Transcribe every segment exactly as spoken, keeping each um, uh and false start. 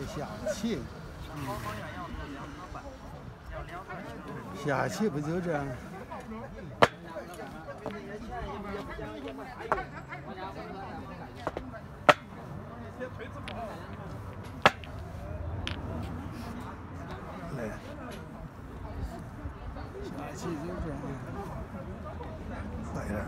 下棋，下棋不就这样？来，下棋就这样，快点。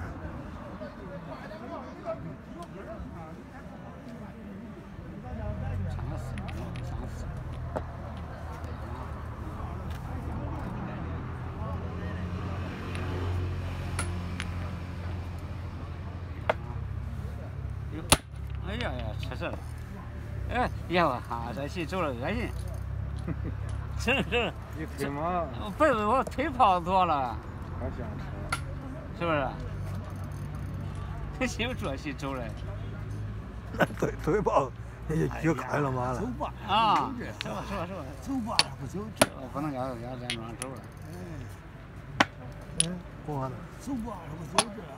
哎呀呀，吃这了！哎呀，哈，这棋走了恶心。吃了吃了。 你推吗？ 不是我推泡多了。 好想吃。 是不是？这棋有这棋走了。 推推泡，你就开了嘛了。 走吧。 啊。走吧走吧走吧。 走吧不走这。 我不能要要咱庄走了。 哎。哎，过了。 走吧不走这。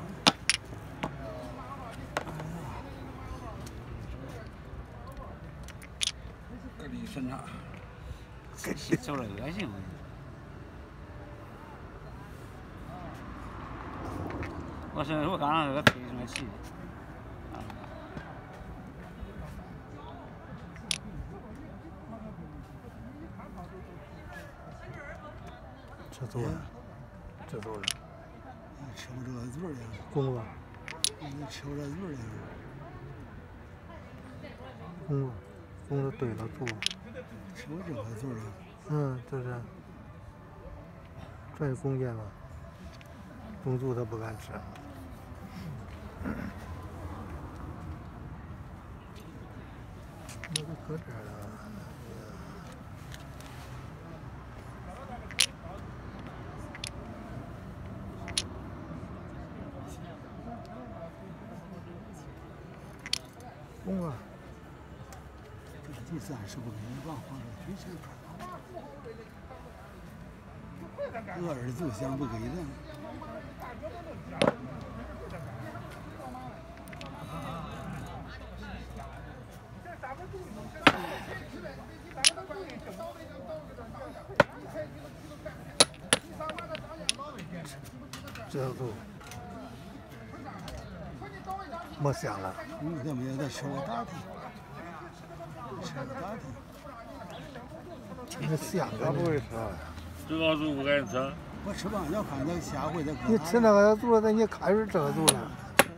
个里身上， 这棋走了恶心。我是我刚刚那个推什么棋？ 这走了，这走了。 吃不这个嘴儿呀？ 公了。 你吃不这嘴儿呀？ 公了。 公的对了，住。 吃我这个嘴了。 嗯，就是。这是弓箭吧？中柱他不敢吃。那都搁这儿了。公啊！ 就暂时不给你往黄河推前看，我儿子想不给咱。 这都没想了。 嗯，咱们也得吃我打听。 这香他不会吃， 这个猪不敢吃。 我吃完要看咱下回再。 你吃那个猪了，那你开始这个猪了。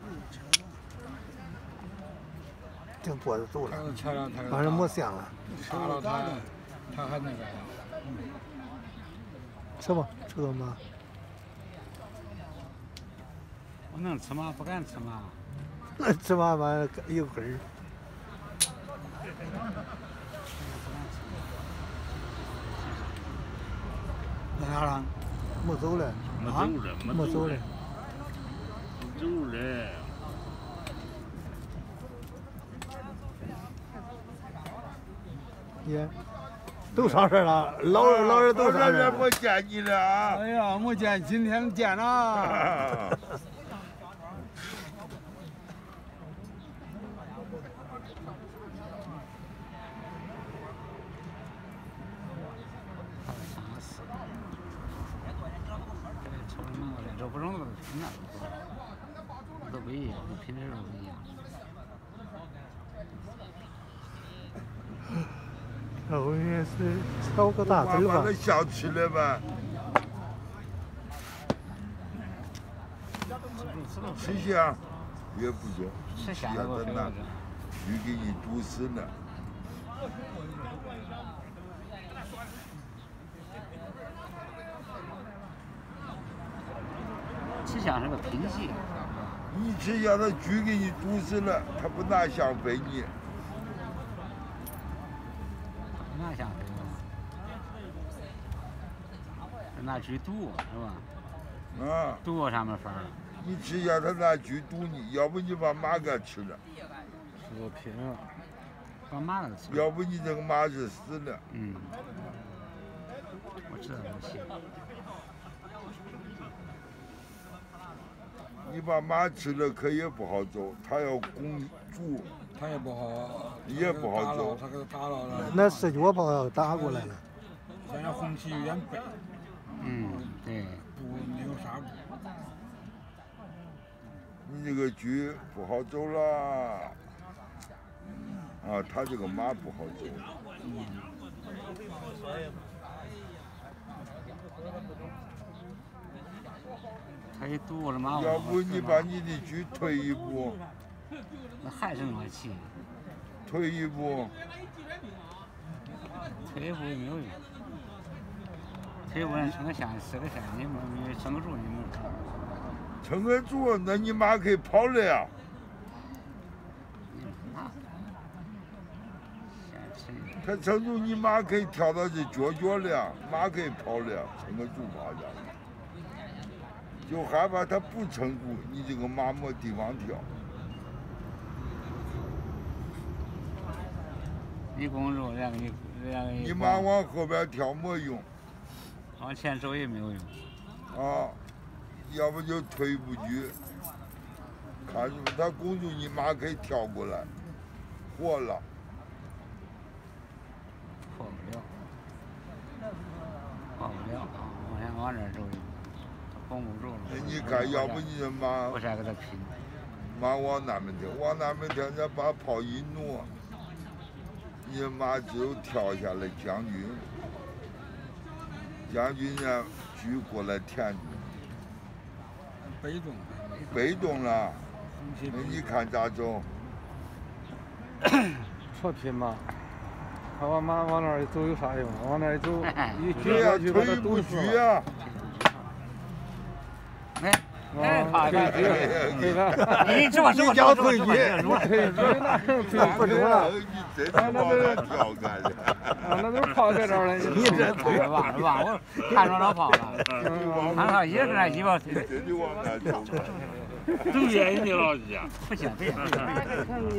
挺多的猪了，反正没香了。 吃了他，他还那个。 吃吧，吃了吗？ 我能吃吗？不敢吃吗？ 那吃嘛嘛一会儿。 那啥了？ 没走嘞， 没走嘞， 没走嘞， 没走嘞。 也都上事了，老人老人都上事。 没见你了啊！ 哎呀，没见，今天见了。 这不中了，那都不一样，平时都不一样。 后面是挑个大嘴巴。 把那想吃了吧？吃香也不行， 吃香的我那鱼给你毒死了。 吃香是个品系。 你吃香，他猪给你毒死了，他不拿香飞你。 不拿香飞我，拿猪毒是吧？ 啊。 毒上面分儿。 你吃香，他拿猪毒你，要不你把马给吃了。 吃个拼了。 把马给吃了。 要不你这个马是死了。 嗯。我知道不行。 你把马吃了，可也不好走，它要拱住， 他也不好， 也不好走他给他打了了。 那四脚炮打过来了。 现在红旗有点背， 嗯，对。 不没有啥步。 你这个车不好走了。啊，他这个马不好走。 他一堵了马， 要不你把你的车退一步。 那还是那气。 退一步。 退一步也没有用。退一步能撑个线，四个线，你没没撑得住，你没撑。 撑得住，那你马可以跑了呀。他撑住，你马可以跳到这脚脚了，马可以跑了，撑得住马家。就害怕他不撑住，你这个马没地方跳。 一公路两个一两个。 你马往后边跳没用， 往前走也没有用。 啊，要不就退一步去，看住他拱住你马可以跳过来，活了。 破不了，破不了，往前往这儿走一步，绷不住了。 那你看，要不你这马， 不是跟他拼， 马往那边跳，往那边跳，再把炮一挪，你这马只有跳下来将军，将军呢举过来填住。 被动。 被动了，那你看咋走？ 扯拼嘛。他往马往那儿一走有啥用？往那儿一走，一对呀， 举退一步举呀。 哎，哎，好的， 对吧？ 你这么这么叫退举， 退举那能退不中了。 你真是往那跳干的。 啊，那都跑在这儿了。 你这退忘了忘了，我看着老跑了，看他也是那鸡巴， 真的往那走。 对呀，你老弟，不行，不行。